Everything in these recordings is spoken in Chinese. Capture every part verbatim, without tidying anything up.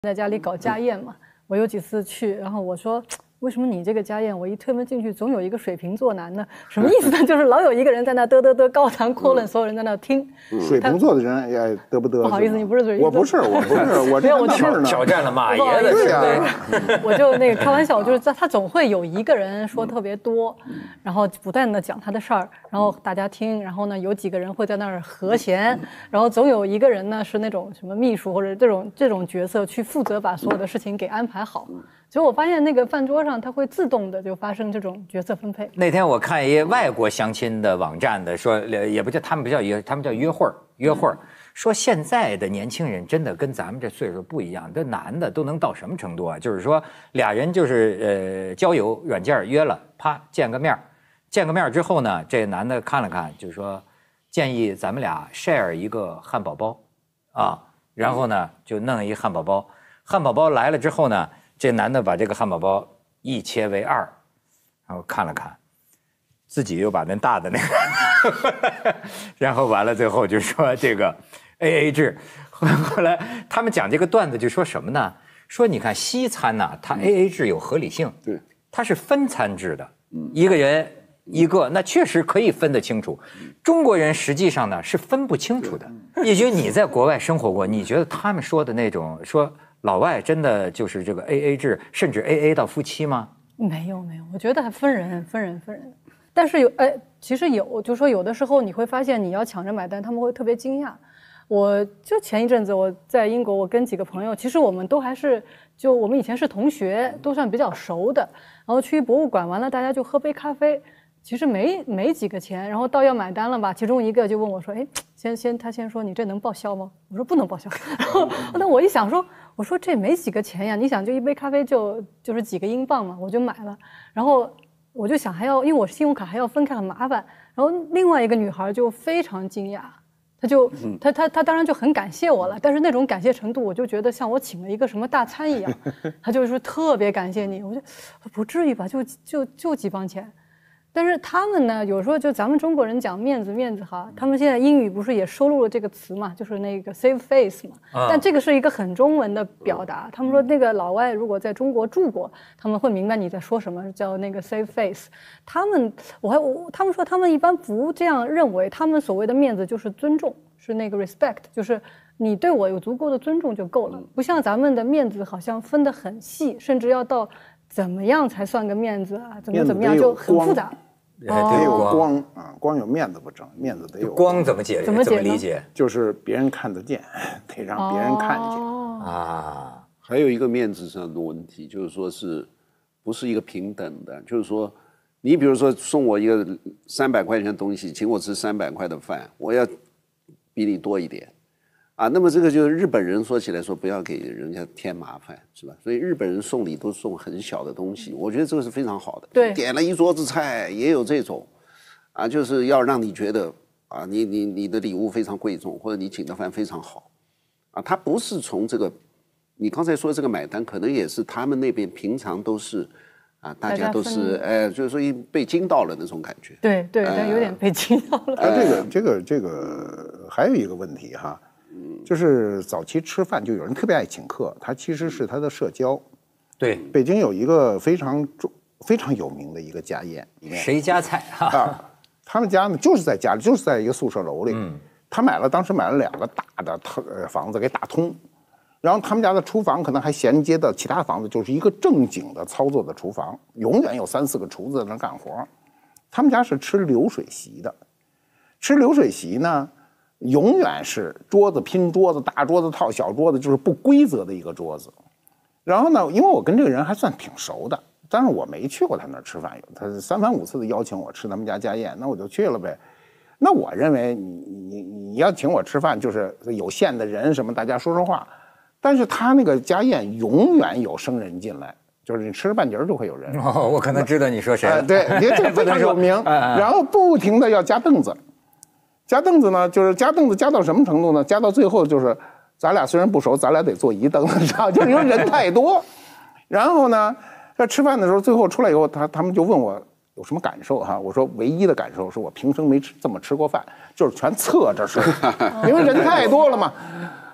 在家里搞家宴嘛，我有几次去，然后我说，为什么你这个家宴，我一推门进去，总有一个水瓶座男的，什么意思呢？就是老有一个人在那嘚嘚嘚高谈阔论，所有人在那听。 水瓶座的人也嘚不嘚？ 不好意思，你不是水瓶座， 我不是，我不是，我这我事儿呢， 挑战了马爷的对呀。 我就那个开玩笑，就是他他总会有一个人说特别多，然后不断的讲他的事儿，然后大家听，然后呢有几个人会在那儿和弦，然后总有一个人呢是那种什么秘书或者这种这种角色去负责把所有的事情给安排好。所以我发现那个饭桌上，它会自动的就发生这种角色分配。 那天我看一外国相亲的网站的说，也不叫他们不叫约，他们叫约会儿，约会儿。说现在的年轻人真的跟咱们这岁数不一样，这男的都能到什么程度啊？就是说俩人就是呃交友软件约了，啪见个面，见个面之后呢，这男的看了看，就是说建议咱们俩 share 一个汉堡包啊，然后呢就弄一汉堡包，汉堡包来了之后呢。这男的把这个汉堡包一切为二，然后看了看，自己又把那大的那个，然后完了最后就说这个 A A 制。后来他们讲这个段子就说什么呢？说你看西餐呐、啊，它 A A 制有合理性， 对， 它是分餐制的，一个人一个，那确实可以分得清楚。中国人实际上呢是分不清楚的。也就你在国外生活过，你觉得他们说的那种说。老外真的就是这个 A A 制，甚至 A A 到夫妻吗？ 没有没有，我觉得还分人分人分人。但是有哎，其实有，就说有的时候你会发现你要抢着买单，他们会特别惊讶。我就前一阵子我在英国，我跟几个朋友，其实我们都还是就我们以前是同学，都算比较熟的。然后去博物馆完了，大家就喝杯咖啡。其实没没几个钱，然后到要买单了吧，其中一个就问我说：“哎，先先他先说你这能报销吗？”我说不能报销。然后那我一想说，我说这没几个钱呀，你想就一杯咖啡就就是几个英镑嘛，我就买了。然后我就想还要，因为我是信用卡还要分开很麻烦。然后另外一个女孩就非常惊讶，她就她她她当然就很感谢我了，但是那种感谢程度，我就觉得像我请了一个什么大餐一样。她就是说特别感谢你，我就不至于吧，就就就几磅钱。但是他们呢，有时候就咱们中国人讲面子面子哈，他们现在英语不是也收录了这个词嘛，就是那个 save face 嘛，啊、但这个是一个很中文的表达。他们说那个老外如果在中国住过，他们会明白你在说什么，叫那个 save face。他们我还我他们说他们一般不这样认为，他们所谓的面子就是尊重，是那个 respect， 就是你对我有足够的尊重就够了，不像咱们的面子好像分得很细，甚至要到。怎么样才算个面子啊？怎么怎么样就很复杂。 得有光啊，光有面子不成，面子得有光怎么解？ 怎么怎么理解？ 就是别人看得见，得让别人看见啊。 还有一个面子上的问题，就是说是不是一个平等的？就是说，你比如说送我一个三百块钱的东西，请我吃三百块的饭，我要比你多一点。啊，那么这个就是日本人说起来说不要给人家添麻烦，是吧？所以日本人送礼都送很小的东西，我觉得这个是非常好的。 对， 点了一桌子菜也有这种，啊，就是要让你觉得啊，你你你的礼物非常贵重，或者你请的饭非常好，啊，他不是从这个，你刚才说这个买单，可能也是他们那边平常都是。啊，大家都是哎，就是说被惊到了那种感觉。 对对，但有点被惊到了。 啊，这个这个这个还有一个问题哈。就是早期吃饭就有人特别爱请客，他其实是他的社交。 对， 北京有一个非常非常有名的一个家宴， 谁家菜哈、 啊？他们家呢就是在家里，就是在一个宿舍楼里。嗯，他买了当时买了两个大的房子给打通，然后他们家的厨房可能还衔接到其他房子，就是一个正经的操作的厨房，永远有三四个厨子在那干活。他们家是吃流水席的，吃流水席呢。永远是桌子拼桌子，大桌子套小桌子，就是不规则的一个桌子。然后呢，因为我跟这个人还算挺熟的，但是我没去过他那儿吃饭，他三番五次的邀请我吃他们家家宴，那我就去了呗。那我认为你你你要请我吃饭，就是有限的人什么，大家说说话。但是他那个家宴永远有生人进来，就是你吃着半截就会有人。 哦，我可能知道你说谁了。 呃、对，你这个非常有名。然后不停的要加凳子。加凳子呢，就是加凳子加到什么程度呢？加到最后就是，咱俩虽然不熟，咱俩得坐一凳子上，就是因为人太多。然后呢，在吃饭的时候，最后出来以后，他他们就问我有什么感受哈？我说唯一的感受是我平生没吃这么吃过饭，就是全侧着吃，因为人太多了嘛。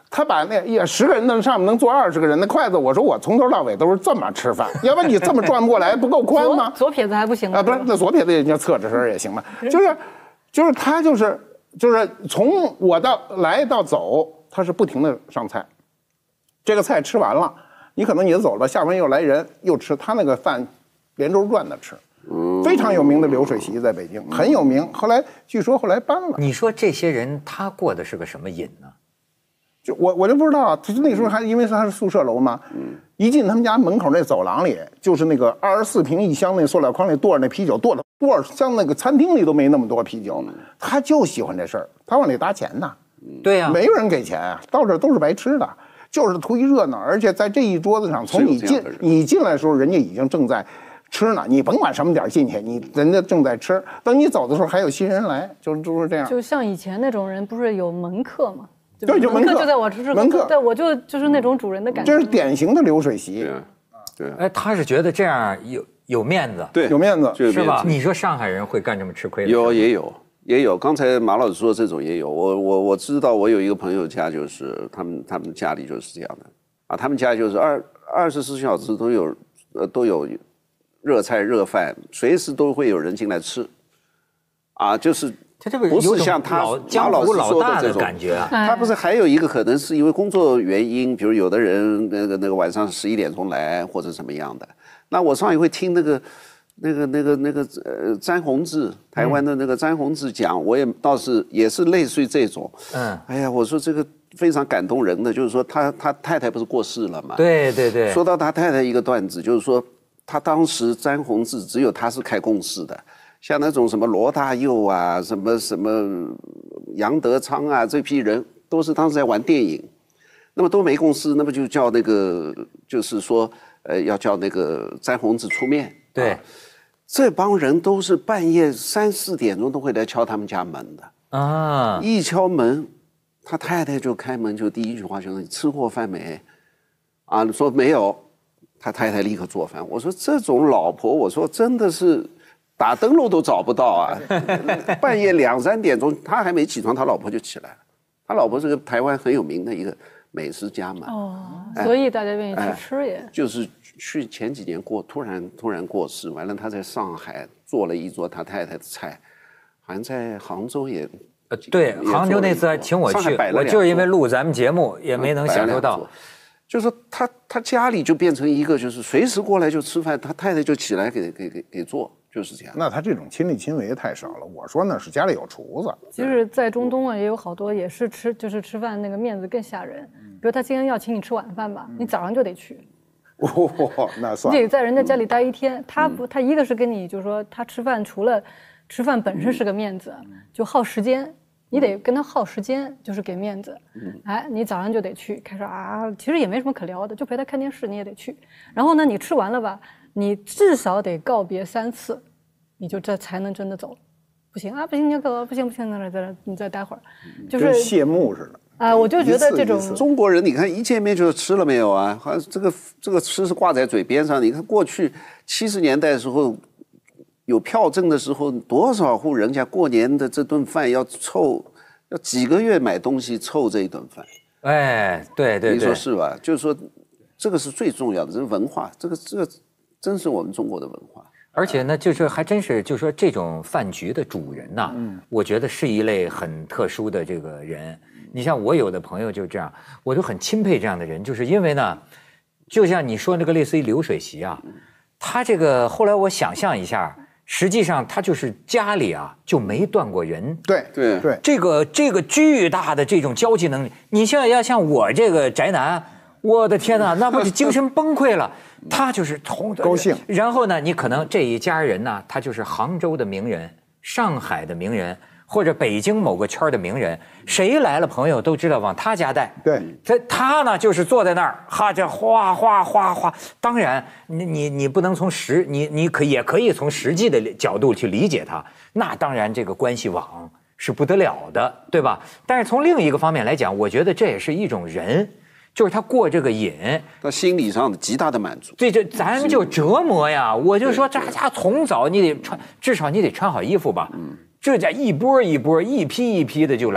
他把那也十个人的上面能坐二十个人的筷子，我说我从头到尾都是这么吃饭，要不然你这么转不过来，不够宽吗？ 左左撇子还不行吗？ 啊，不是，那左撇子人家侧着身也行嘛，就是，就是他就是就是从我到来到走，他是不停的上菜，这个菜吃完了，你可能你就走了，下边又来人又吃，他那个饭连轴转的吃。非常有名的流水席在北京很有名，后来据说后来搬了。 你说这些人他过的是个什么瘾呢？ 就我我就不知道啊，他那时候还因为他是宿舍楼嘛，一进他们家门口那走廊里，就是那个二十四瓶一箱那塑料筐里垛着那啤酒，垛着多少像那个餐厅里都没那么多啤酒，他就喜欢这事儿，他往里搭钱呐。 对呀、啊， 没有人给钱啊，到这都是白吃的，就是图一热闹，而且在这一桌子上，从你进你进来的时候，人家已经正在吃呢，你甭管什么点进去，你人家正在吃。等你走的时候，还有新人来，就就是这样。 就像以前那种人，不是有门客吗？ 对，就门客就在我吃吃门客， 对，我就就是那种主人的感觉。 这是典型的流水席。 对，对。 哎，他是觉得这样有有面子， 对， 有面子， 是吧？你说上海人会干这么吃亏的？ 有，也有，也有。刚才马老师说这种也有，我我我知道，我有一个朋友家，就是他们他们家里就是这样的啊，他们家就是二二十四小时都有呃都有。热菜热饭，随时都会有人进来吃，啊，就是他这个不是像他江湖老大的感觉啊。 他不是还有一个可能是因为工作原因，比如有的人那个那个晚上十一点钟来或者什么样的。那我上一回听那个那个那个那个呃詹宏志，台湾的那个詹宏志讲，我也倒是也是类似于这种。嗯，哎呀，我说这个非常感动人的，就是说他他太太不是过世了嘛？ 对对对。 说到他太太一个段子，就是说。他当时詹宏志只有他是开公司的，像那种什么罗大佑啊、什么什么杨德昌啊这批人，都是当时在玩电影，那么都没公司，那么就叫那个，就是说，呃，要叫那个詹宏志出面。 对， 啊、这帮人都是半夜三四点钟都会来敲他们家门的啊，一敲门，他太太就开门，就第一句话就是你吃过饭没？啊，说没有。他太太立刻做饭。我说这种老婆，我说真的是打灯笼都找不到啊！半夜两三点钟，他还没起床，他老婆就起来了。他老婆是个台湾很有名的一个美食家嘛。 哦，所以大家愿意去吃也。 哎、就是去前几年过，突然突然过世，完了他在上海做了一桌他太太的菜，好像在杭州也。 呃，对，杭州那次请我去，我就是因为录咱们节目，也没能享受到。 就是他他家里就变成一个，就是随时过来就吃饭，他太太就起来给给给给做，就是这样。 那他这种亲力亲为太少了。我说那是家里有厨子。 其实，在中东啊，也有好多也是吃，就是吃饭那个面子更吓人。比如他今天要请你吃晚饭吧，你早上就得去。 哦，那算了。 你得在人家家里待一天。他不，他一个是跟你就是说，他吃饭除了吃饭本身是个面子，就耗时间。你得跟他耗时间，就是给面子。哎，你早上就得去，开始啊，其实也没什么可聊的，就陪他看电视，你也得去。然后呢，你吃完了吧，你至少得告别三次，你就这才能真的走。不行啊，不行，你走，不行不行，在那在那，你再待会儿，就是谢幕似的。 啊、呃，我就觉得这种中国人，你看一见面就吃了没有啊？好像这个这个吃是挂在嘴边上。你看过去七十年代的时候。有票证的时候，多少户人家过年的这顿饭要凑，要几个月买东西凑这一顿饭。 哎，对对对， 你说是吧？就是说，这个是最重要的，这是文化，这个这个真是我们中国的文化。 而且呢，就是还真是，就是说这种饭局的主人呐、啊，嗯，我觉得是一类很特殊的这个人。你像我有的朋友就这样，我就很钦佩这样的人，就是因为呢，就像你说那个类似于流水席啊，他这个后来我想象一下。实际上，他就是家里啊就没断过人。 对对对， 这个这个巨大的这种交际能力，你像要像我这个宅男，我的天哪，那不是精神崩溃了。他就是同高兴。 然后呢，你可能这一家人呢，他就是杭州的名人、上海的名人，或者北京某个圈的名人，谁来了朋友都知道往他家带。 对， 这他呢就是坐在那儿，哈，这哗哗哗哗。当然，你你你不能从实，你你可也可以从实际的角度去理解他。那当然，这个关系网是不得了的，对吧？但是从另一个方面来讲，我觉得这也是一种人，就是他过这个瘾， 他心理上的极大的满足。 这这咱们就折磨呀！我就说，这家从早你得穿，至少你得穿好衣服吧。嗯。这家一波一波、一批一批的就来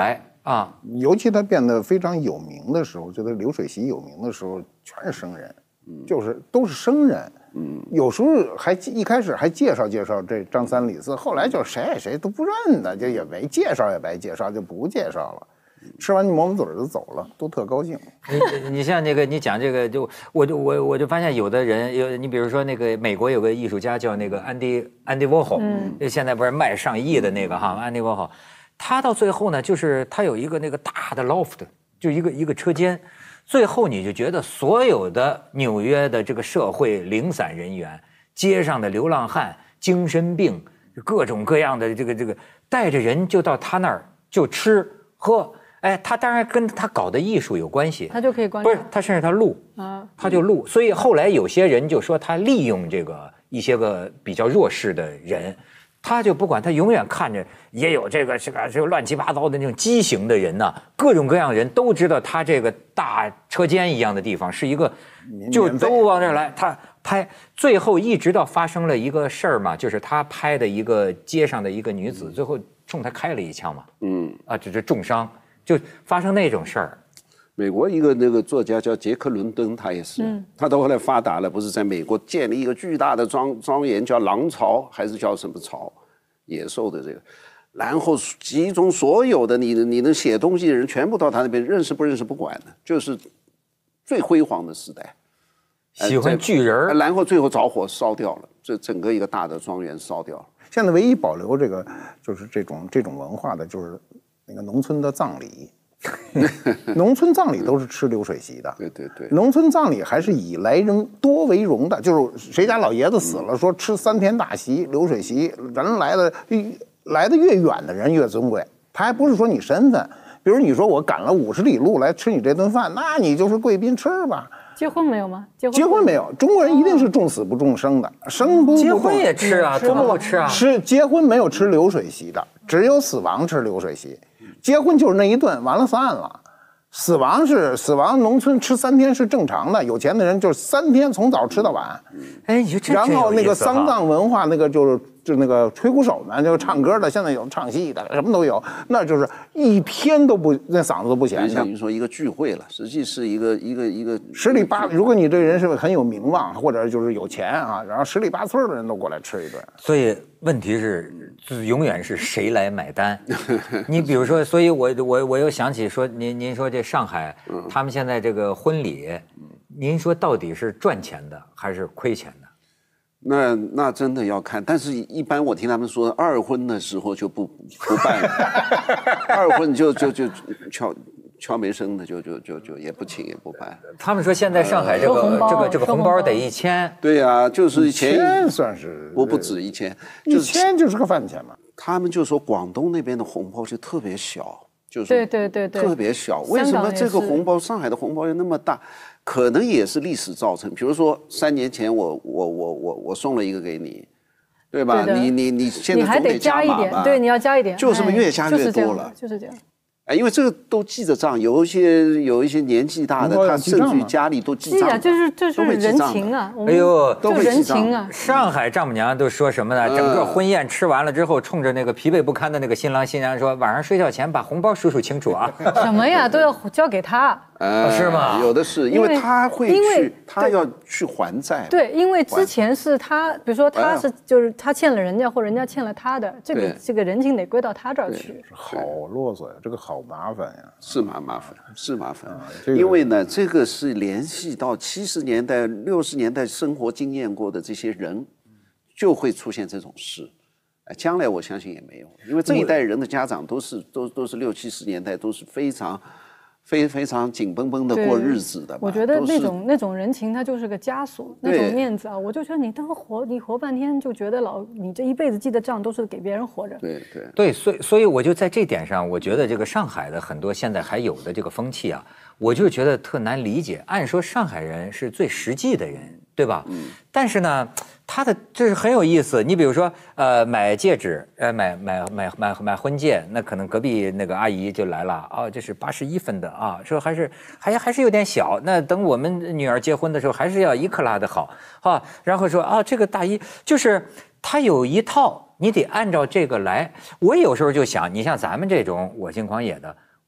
啊， 尤其他变得非常有名的时候，就他流水席有名的时候，全是生人，就是都是生人。嗯，有时候还一开始还介绍介绍这张三李四，后来就谁谁都不认得，就也没介绍也白介绍，就不介绍了。吃完就抹抹嘴就走了，都特高兴。 你你像那个你讲这个，就我就我我就发现有的人有你比如说那个美国有个艺术家叫那个安迪安迪沃霍，嗯，现在不是卖上亿的那个哈，安迪沃霍，他到最后呢，就是他有一个那个大的 loft， 就一个一个车间。最后你就觉得所有的纽约的这个社会零散人员、街上的流浪汉、精神病，各种各样的这个这个带着人就到他那儿就吃喝，哎，他当然跟他搞的艺术有关系， 他就可以观察， 不是他甚至他录啊，他就录，所以后来有些人就说他利用这个一些个比较弱势的人。他就不管，他永远看着也有这个这个这个乱七八糟的那种畸形的人呢，各种各样的人都知道他这个大车间一样的地方是一个，就都往这儿来。他拍，最后一直到发生了一个事儿嘛，就是他拍的一个街上的一个女子，最后冲他开了一枪嘛，嗯，啊，这这重伤，就发生那种事儿。 美国一个那个作家叫杰克伦敦，他也是，嗯、他到后来发达了，不是在美国建立一个巨大的庄庄园，叫狼巢还是叫什么巢？野兽的这个，然后集中所有的你你能写东西的人，全部到他那边，认识不认识不管的，就是最辉煌的时代。 喜欢巨人、 呃，然后最后着火烧掉了，这整个一个大的庄园烧掉了。 现在唯一保留这个就是这种这种文化的，就是那个农村的葬礼。农村葬礼都是吃流水席的， 对对对， 农村葬礼还是以来人多为荣的，就是谁家老爷子死了，说吃三天大席流水席，人来的来的越远的人越尊贵，他还不是说你身份，比如你说我赶了五十里路来吃你这顿饭，那你就是贵宾，吃吧。 结婚没有吗？结婚结婚没有，中国人一定是重死不重生的，生不结婚也吃啊，怎么不吃啊？ 吃结婚没有吃流水席的，只有死亡吃流水席。结婚就是那一顿，完了散了。死亡是死亡，农村吃三天是正常的，有钱的人就是三天从早吃到晚。 哎，你这然后那个丧葬文化，那个就是就那个吹鼓手们，就是唱歌的，现在有唱戏的，什么都有，那就是一天都不那嗓子都不闲的。 等于说一个聚会了，实际是一个一个一个十里八，如果你这人是很有名望，或者就是有钱啊，然后十里八村的人都过来吃一顿。 所以问题是，就是永远是谁来买单？你比如说，所以我我我又想起说，您您说这上海，他们现在这个婚礼，您说到底是赚钱的还是亏钱的？ 那那真的要看，但是一般我听他们说，二婚的时候就不不办了，二婚就就就悄悄没声的，就就就就也不请也不办。 他们说现在上海这个、呃、这个这个红包得一千， 对呀、啊，就是一千， 一千算是不不止一千， 一千就是个饭钱嘛。 他们就说广东那边的红包就特别小，就是对对对对， 特别小。为什么这个红包上海的红包又那么大？可能也是历史造成。比如说三年前我我我我我送了一个给你，对吧？ 对你你你现在你还得加一点，对，你要加一点， 就是越加越多了， 就是这样。 哎，因为这个都记着账，有一些有一些年纪大的，他甚至于家里都记账， 就是就是人情啊， 哎呦， 都会人情啊。 上海丈母娘都说什么呢？整个婚宴吃完了之后，冲着那个疲惫不堪的那个新郎新娘说：“晚上睡觉前把红包数数清楚啊。” 什么呀，都要交给他。 呃， 是吗？ 有的是，因为他会去，他要去还债。 对，因为之前是他，比如说他是就是他欠了人家，或人家欠了他的，这个这个人情得归到他这儿去。 好啰嗦呀，这个好麻烦呀。 是蛮麻烦，是麻烦。因为呢，这个是联系到七十年代、六十年代生活经验过的这些人，就会出现这种事。哎，将来我相信也没有，因为这一代人的家长都是都都是六七十年代都是非常。非非常紧绷绷的过日子的， 我觉得那种那种人情，它就是个枷锁，那种面子啊，我就觉得你当活，你活半天就觉得老，你这一辈子记的账都是给别人活着。 对对对，所以所以我就在这点上，我觉得这个上海的很多现在还有的这个风气啊，我就觉得特难理解。按说上海人是最实际的人，对吧？嗯。但是呢，他的这是很有意思。你比如说，呃，买戒指，呃，买买买买买婚戒，那可能隔壁那个阿姨就来了，哦，这是八十一分的啊，说还是还还是有点小。那等我们女儿结婚的时候，还是要一克拉的好啊。然后说啊，这个大衣就是它有一套，你得按照这个来。我有时候就想，你像咱们这种我行狂野的。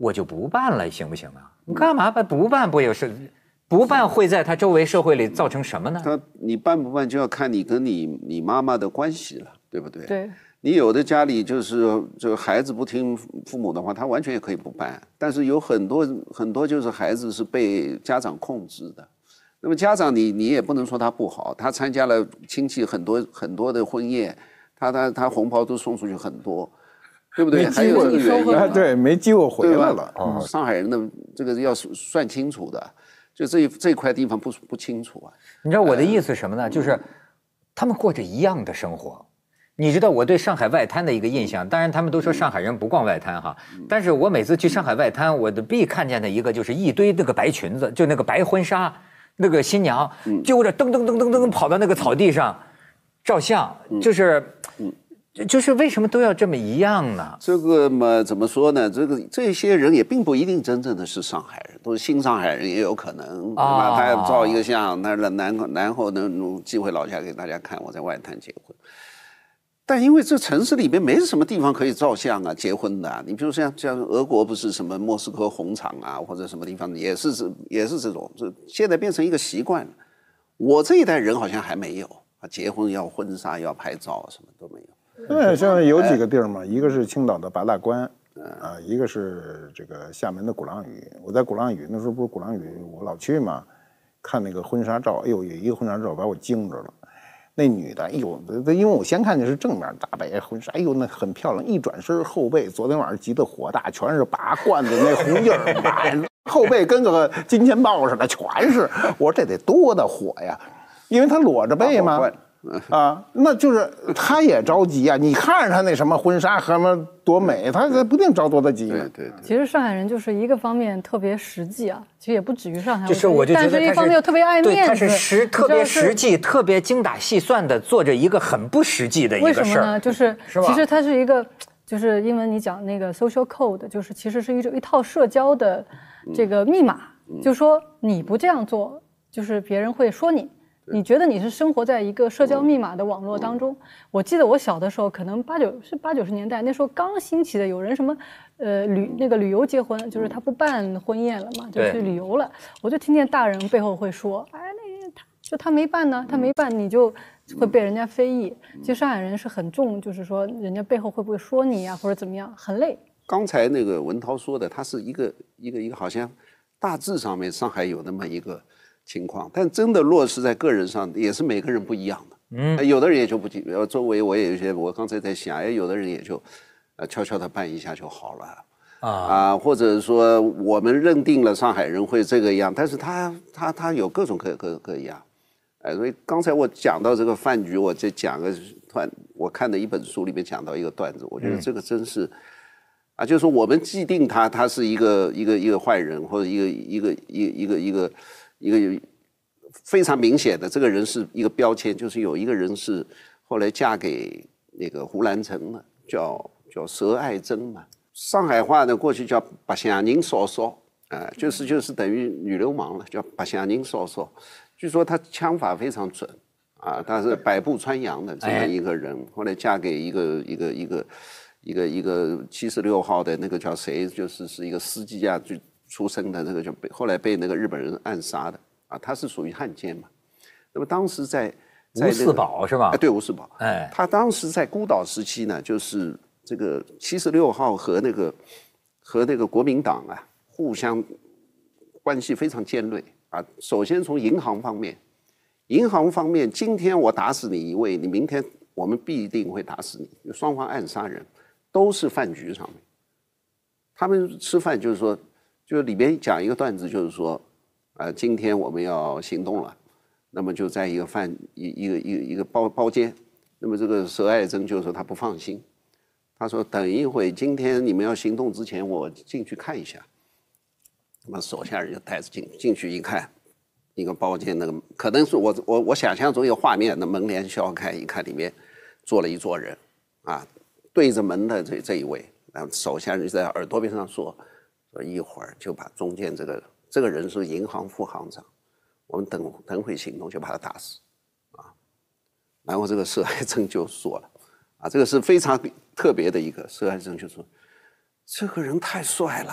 我就不办了，行不行啊？你干嘛办？不办不也是？不办会在他周围社会里造成什么呢？ 他你办不办就要看你跟你你妈妈的关系了，对不对？ 对。 你有的家里就是就孩子不听父母的话，他完全也可以不办。但是有很多很多就是孩子是被家长控制的。那么家长你你也不能说他不好，他参加了亲戚很多很多的婚宴，他他他红包都送出去很多，对不对？还有这个原因、 啊，对，没机会回来了。 哦，上海人的这个要算清楚的，就这这块地方不不清楚啊。 你知道我的意思是什么呢？就是他们过着一样的生活。你知道我对上海外滩的一个印象，当然他们都说上海人不逛外滩哈，但是我每次去上海外滩，我的必看见的一个就是一堆那个白裙子，就那个白婚纱，那个新娘揪着噔噔噔噔噔跑到那个草地上照相，就是，就是为什么都要这么一样呢？ 这个嘛，怎么说呢？这个这些人也并不一定真正的是上海人，都是新上海人也有可能。啊，他要照一个相，那然后然后呢寄回老家给大家看，我在外滩结婚。但因为这城市里面没什么地方可以照相啊、结婚的、啊。你比如像像俄国不是什么莫斯科红场啊，或者什么地方也是这也是这种，这现在变成一个习惯了。我这一代人好像还没有啊，结婚要婚纱要拍照，什么都没有。 对，现在有几个地儿嘛，一个是青岛的八大关，啊，一个是这个厦门的鼓浪屿。我在鼓浪屿那时候不是鼓浪屿，我老去嘛，看那个婚纱照，哎呦，有一个婚纱照把我惊着了。那女的，哎呦，因为我先看见是正面大白婚纱，哎呦，那很漂亮。一转身后背，昨天晚上急得火大，全是拔罐子那红印儿，后背跟个金钱豹似的，全是。我说这得多大火呀？因为他裸着背嘛。啊，那就是他也着急啊！你看着他那什么婚纱和什么多美，他他不定着多大急。 对对对。 其实上海人就是一个方面特别实际啊，其实也不止于上海， 就是我就觉得但是一方面又特别爱面子， 对，他是实特别实际、特别精打细算的做着一个很不实际的一个事儿。 为什么呢？就是是其实它是一个，就是英文你讲那个 social code， 就是其实是一种一套社交的这个密码，嗯、就说你不这样做，就是别人会说你。你觉得你是生活在一个社交密码的网络当中？我记得我小的时候，可能八九是八九十年代，那时候刚兴起的，有人什么，呃，旅那个旅游结婚，就是他不办婚宴了嘛，就去旅游了。我就听见大人背后会说，哎，那他就他没办呢，他没办，你就会被人家非议。其实上海人是很重，就是说人家背后会不会说你啊，或者怎么样，很累。 刚才那个文涛说的，他是一个一个一个，好像大致上面上海有那么一个情况，但真的落实在个人上，也是每个人不一样的。嗯，有的人也就不，周围我也有一些，我刚才在想，哎，有的人也就，呃，悄悄的办一下就好了。啊, 啊，或者说我们认定了上海人会这个样，但是他他他有各种各各各样。哎，所以刚才我讲到这个饭局，我再讲个段，我看的一本书里面讲到一个段子，我觉得这个真是。嗯啊，就是说我们既定他他是一个一个一个坏人，或者一个一个一一个一个一个一个非常明显的这个人是一个标签，就是有一个人是后来嫁给那个胡兰成了，叫叫佘爱珍嘛。上海话呢，过去叫白相人嫂嫂啊，就是就是等于女流氓了，叫白相人嫂嫂。据说他枪法非常准啊，他是百步穿杨的这么一个人，后来嫁给一个一个一个。一个一个七十六号的那个叫谁，就是是一个司机啊，就出生的那个，就被后来被那个日本人暗杀的啊，他是属于汉奸嘛。那么当时在在、那个、 吴四宝是吧？ 哎，对，吴四宝。 哎， 他当时在孤岛时期呢，就是这个七十六号和那个和那个国民党啊，互相关系非常尖锐啊。首先从银行方面，银行方面，今天我打死你一位，你明天我们必定会打死你，双方暗杀人。都是饭局上面，他们吃饭就是说，就是里边讲一个段子，就是说，呃，今天我们要行动了，那么就在一个饭一一个一个一个包包间，那么这个佘爱珍就说他不放心，他说等一会，今天你们要行动之前，我进去看一下。那么手下人就带着进进去一看，一个包间，那个可能是我我我想象中一个画面，那门帘削开，一看里面坐了一桌人，啊。对着门的这这一位，然后手下人就在耳朵边上说，说一会儿就把中间这个这个人是银行副行长，我们等等会行动就把他打死，啊，然后这个佘爱珍就说了，啊，这个是非常特别的一个，佘爱珍就说，这个人太帅了，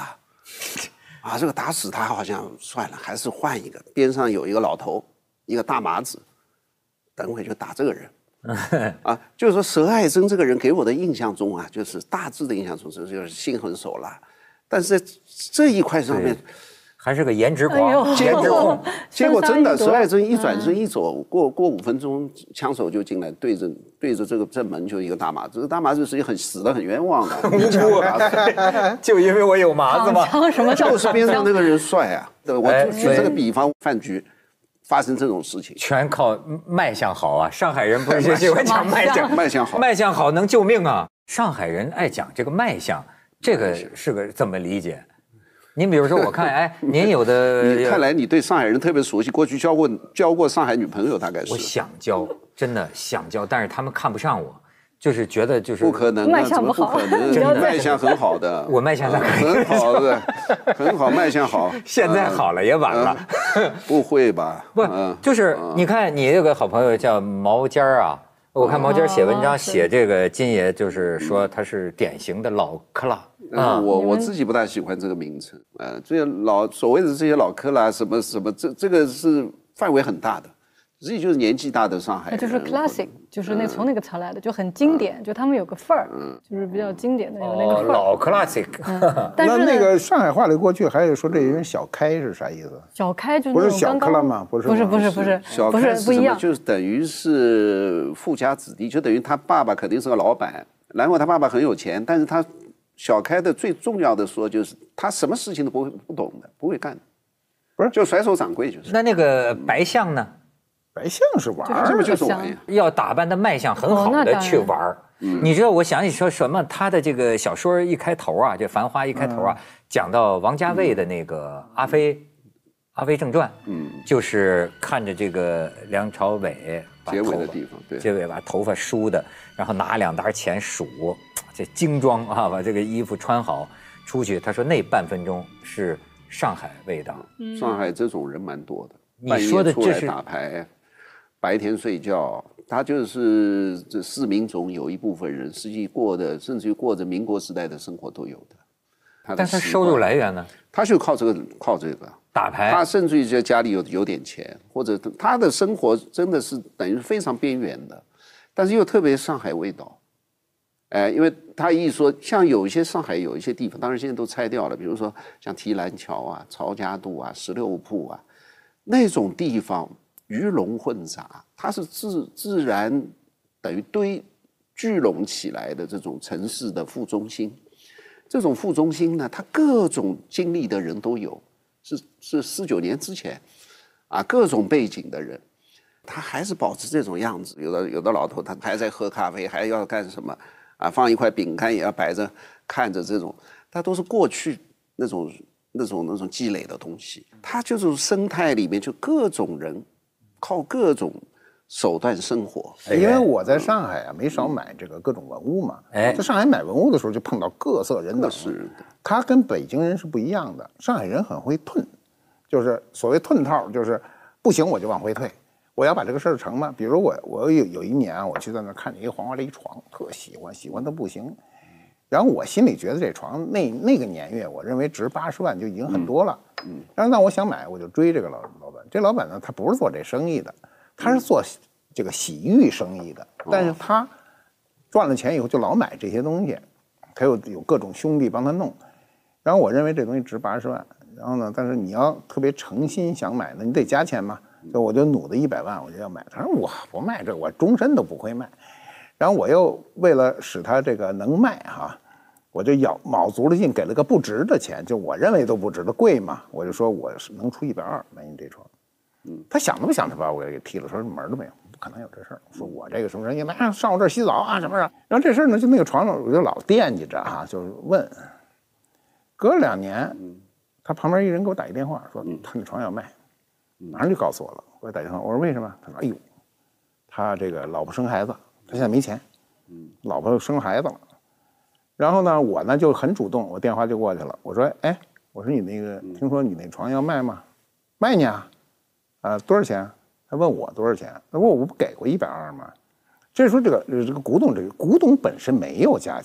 啊，这个打死他好像算了，还是换一个。边上有一个老头，一个大麻子，等会就打这个人。啊，就是说佘爱珍这个人给我的印象中啊，就是大致的印象中就是心狠手辣，但是在这一块上面。 还是个颜值狂， 哎呦颜值控。 结果真的，佘爱珍一转嗯身一走，过过五分钟，枪手就进来，对着对着这个正门就一个大麻子，这个大麻子实际很死的很冤枉的，一枪打死。 就因为我有麻子吗？ 躺枪什么叫就是边上那个人帅啊！对，我哎就举这个比方，饭局发生这种事情， 全靠卖相好啊！上海人不是就喜欢讲卖相， 卖相好， 卖相好能救命啊！上海人爱讲这个卖相，这个是个怎么理解？您比如说，我看，哎，您有的， 你看来你对上海人特别熟悉，过去交过交过上海女朋友，大概是。 我想交，真的想交，但是他们看不上我，就是觉得就是不可能啊， 卖相怎么不好不可能？ 真的卖相很好的， 我卖相很好的，很好，卖相好。 现在好了也晚了， 不会吧？ 不，就是你看你这个好朋友叫毛尖儿啊，我看毛尖儿写文章写这个金爷，就是说他是典型的老克拉。 啊，我我自己不大喜欢这个名称，呃，这些老所谓的这些老克拉什么什么，这这个是范围很大的，实际就是年纪大的上海人， 那就是 classic，就是那从那个词来的，就很经典，就他们有个范儿，就是比较经典的有那个哦， 范儿。 老 classic。 但是呢那那个上海话里过去还有说这人小开是啥意思？ 小开就是不是那种刚刚小克拉吗？不是吗， 不是不是不是小不开是什么？ 是不一样， 就是等于是富家子弟，就等于他爸爸肯定是个老板，然后他爸爸很有钱，但是他小开的最重要的说就是他什么事情都不会不懂的，不会干的， 不是就甩手掌柜就是。 那那个白象呢？ 白象是玩就是儿， 这不就是香玩意？ 要打扮的卖相很好的哦那当然去玩儿。你知道，我想起说什么？他的这个小说一开头啊，这《繁花》一开头啊，讲到王家卫的那个《阿飞》，《阿飞正传》，嗯，就是看着这个梁朝伟把结尾的头发地方，对， 结尾把头发梳的，然后拿两沓钱数，这精装啊，把这个衣服穿好出去。他说那半分钟是上海味道。 上海这种人蛮多的， 你说的半夜出来这是打牌，白天睡觉。他就是这市民中有一部分人，实际过的甚至于过着民国时代的生活都有的。他的但他习惯收入来源呢？ 他就靠这个靠这个打牌。 他甚至于在家里有有点钱，或者他的生活真的是等于非常边缘的，但是又特别上海味道。哎，因为他一说，像有一些上海有一些地方，当然现在都拆掉了，比如说像提篮桥啊、曹家渡啊、十六铺啊，那种地方鱼龙混杂，它是自自然等于堆聚拢起来的这种城市的副中心。这种副中心呢，它各种经历的人都有，是是四九年之前啊，各种背景的人，他还是保持这种样子。有的有的老头他还在喝咖啡，还要干什么啊？放一块饼干也要摆着看着，这种他都是过去那种那种那种积累的东西。他就是生态里面就各种人靠各种手段生活。 因为我在上海啊，没少买这个各种文物嘛。 哎在上海买文物的时候，就碰到各色人等。 是的， 他跟北京人是不一样的。上海人很会吞，就是所谓吞套，就是不行我就往回退，我要把这个事儿成嘛。比如我我有有一年啊，我去在那看见一个黄花梨床，特喜欢，喜欢的不行。然后我心里觉得这床那那个年月，我认为值八十万就已经很多了。嗯，然后那我想买，我就追这个老老板。这老板呢，他不是做这生意的，他是做这个洗浴生意的，但是他赚了钱以后就老买这些东西，他有有各种兄弟帮他弄。然后我认为这东西值八十万，然后呢，但是你要特别诚心想买呢，你得加钱嘛。所以我就努的一百万，我就要买。他说我不卖这，我终身都不会卖。然后我又为了使它这个能卖哈，我就咬卯足了劲给了个不值的钱，就我认为都不值的贵嘛，我就说我是能出一百二买你这床。嗯，他想都不想，他把我给踢了，说门都没有，不可能有这事儿。说我这个什么人，你来上我这儿洗澡啊什么的。然后这事儿呢，就那个床上我就老惦记着哈，就是问。隔了两年，他旁边一人给我打一电话，说他那床要卖，马上就告诉我了。我给打电话，我说为什么？他说哎呦，他这个老婆生孩子，他现在没钱，老婆生孩子了。然后呢，我呢就很主动，我电话就过去了。我说哎，我说你那个听说你那床要卖吗？卖你啊。啊、呃，多少钱？他问我多少钱？那我我不给过一百二吗？这时候这个这个古董，这个古董本身没有价钱，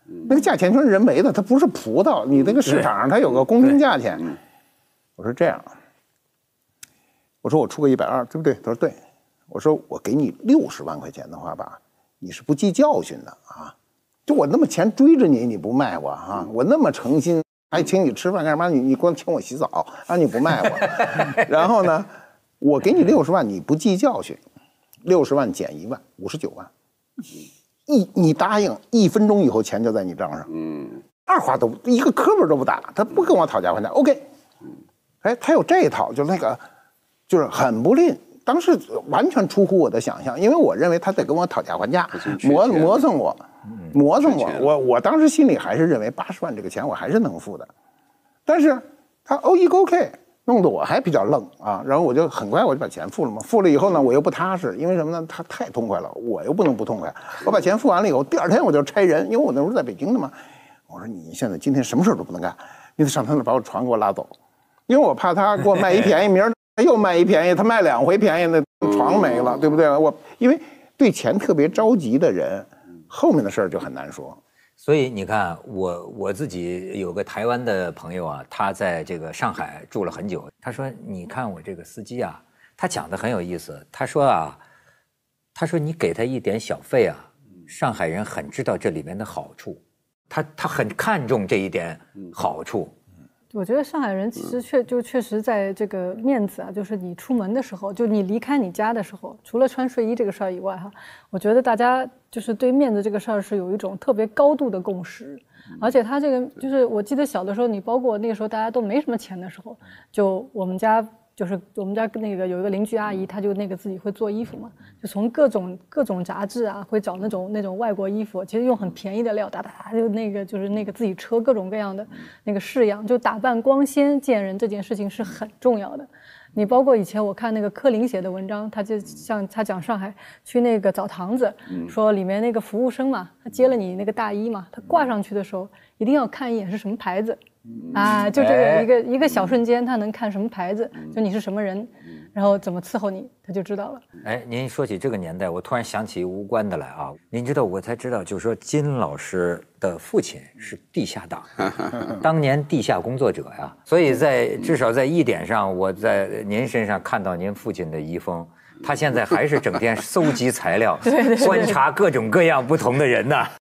那个价钱全是人为的，它不是葡萄，你那个市场上它有个公定价钱。我说这样，我说我出个一百二，对不对？他说对。我说我给你六十万块钱的话吧，你是不计教训的啊！就我那么钱追着你，你不卖我啊？我那么诚心，还请你吃饭干嘛？你你光请我洗澡，啊你不卖我？然后呢，我给你六十万，你不计教训，六十万减一万，五十九万。一你答应，一分钟以后钱就在你账上。嗯，二话都一个磕巴都不打，他不跟我讨价还价。OK， 哎，他有这一套，就是那个，就是很不吝。当时完全出乎我的想象，因为我认为他在跟我讨价还价，磨磨蹭我，磨蹭我。我我当时心里还是认为八十万这个钱我还是能付的，但是他哦一个 OK， 弄得我还比较愣啊。然后我就很快我就把钱付了嘛。付了以后呢，我又不踏实，因为什么呢？他太痛快了，我又不能不痛快。我把钱付完了以后，第二天我就差人，因为我那时候在北京的嘛。我说你现在今天什么事都不能干，你得上他那把我船给我拉走，因为我怕他给我卖一便宜，明儿他又卖一便宜，他卖两回便宜，那床没了，对不对？我因为对钱特别着急的人，后面的事儿就很难说。 所以你看，我我自己有个台湾的朋友啊，他在这个上海住了很久。他说：“你看我这个司机啊，他讲的很有意思。他说啊，他说你给他一点小费啊，上海人很知道这里面的好处，他他很看重这一点好处。” 我觉得上海人其实确就确实在这个面子啊，就是你出门的时候，就你离开你家的时候，除了穿睡衣这个事儿以外哈，我觉得大家就是对面子这个事儿是有一种特别高度的共识，而且他这个就是我记得小的时候，你包括那个时候大家都没什么钱的时候，就我们家。就是我们家那个有一个邻居阿姨，她就那个自己会做衣服嘛，就从各种各种杂志啊，会找那种那种外国衣服，其实用很便宜的料，哒哒哒就那个就是那个自己车各种各样的那个式样，就打扮光鲜见人这件事情是很重要的。你包括以前我看那个柯林写的文章，他就像他讲上海去那个澡堂子，说里面那个服务生嘛，他接了你那个大衣嘛，他挂上去的时候一定要看一眼是什么牌子。啊，就这个一个、哎、一个小瞬间，他能看什么牌子，就你是什么人，然后怎么伺候你，他就知道了。 哎，您说起这个年代，我突然想起无关的来啊。您知道，我才知道，就是说金老师的父亲是地下党，当年地下工作者呀。所以在至少在一点上，我在您身上看到您父亲的遗风。他现在还是整天搜集材料，对对对对观察各种各样不同的人呢。